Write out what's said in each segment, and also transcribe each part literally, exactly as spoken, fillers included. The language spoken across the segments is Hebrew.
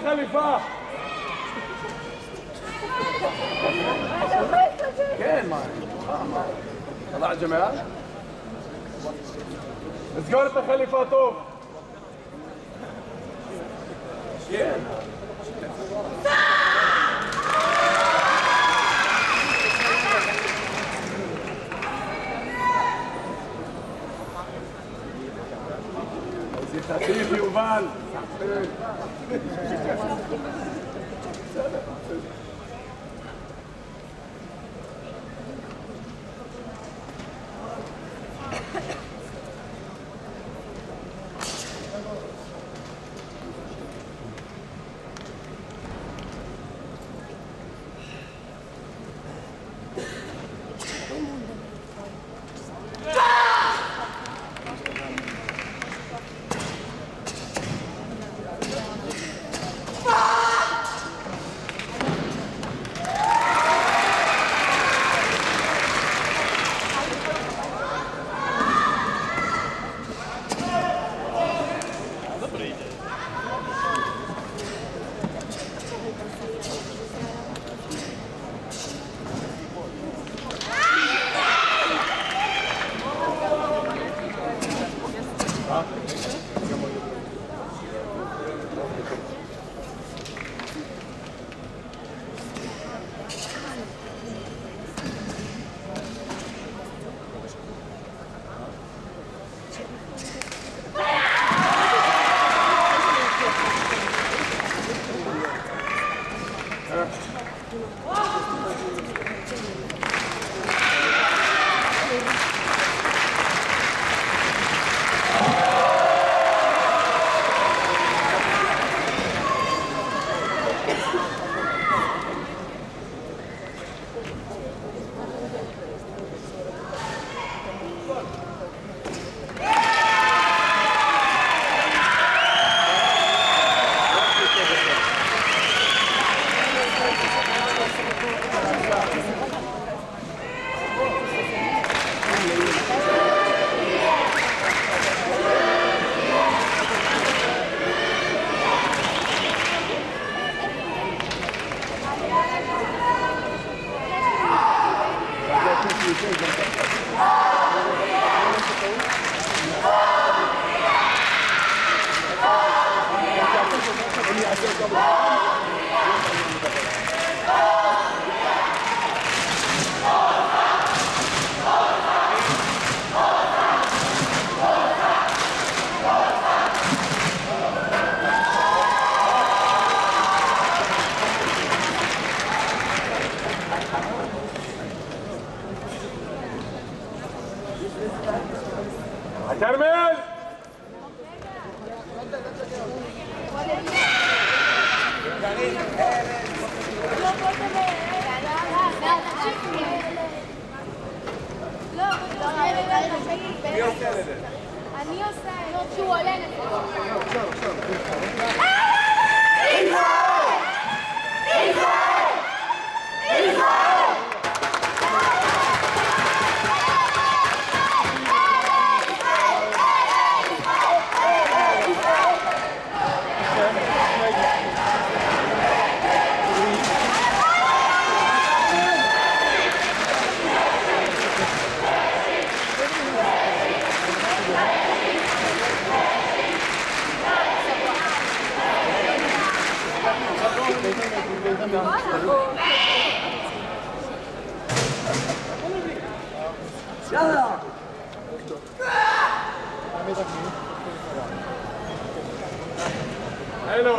החליפה! כן, מה? طلع جمال? לסגור את החליפה טוב! כן! זה חטיף יובל! كرمل אני עושה שהוא עולה يلا حلو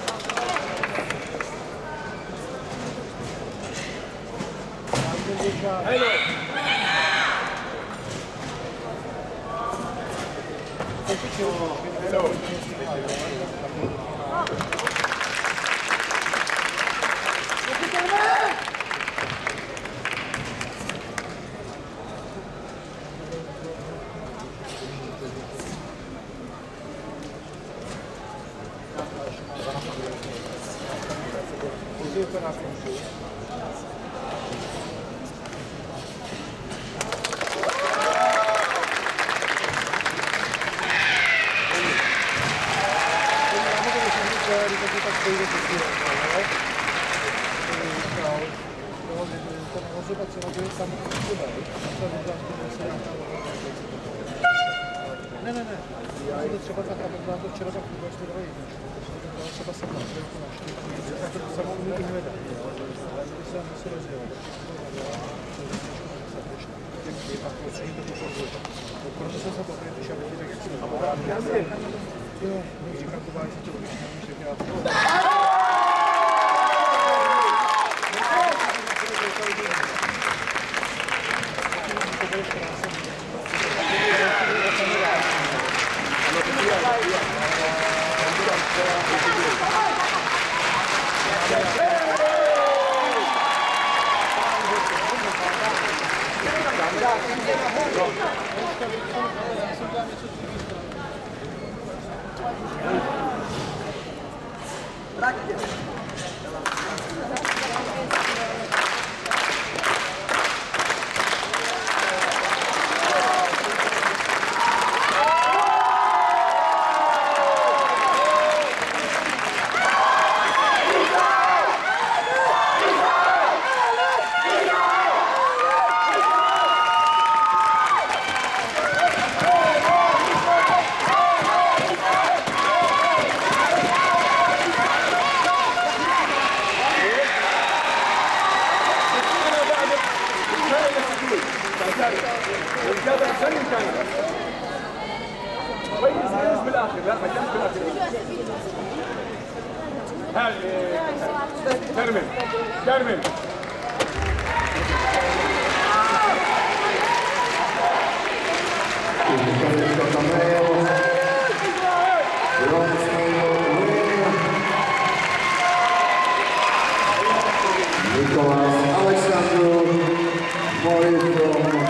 حلو حلو Gracias. Ne, ne, ne. Já jde třeba tak, aby vám to včera tak vůbec to dalo jedničku. Dal třeba se tam, to našli. Tak to samou umí hledat. Ale když se musí rozdělat. A prostředí to pošlo. Proto jsem se poprvé přišel do těch, jak si to jo, mě říkám, kováč si to už nemůže dělat. كرمل كرمل Nicholas Alexandru Mori from